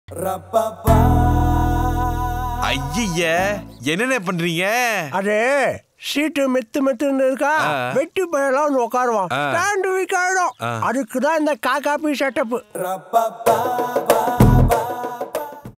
ஐய என்னென்ன பண்றீங்க? அது சீட்டு மெத்து இருக்கா, வெட்டி போயெல்லாம் வந்து உட்காருவான், ஸ்டாண்டு வீக்காயிடும். அதுக்குதான் இந்த காக்காப்பி செட்டப்பு.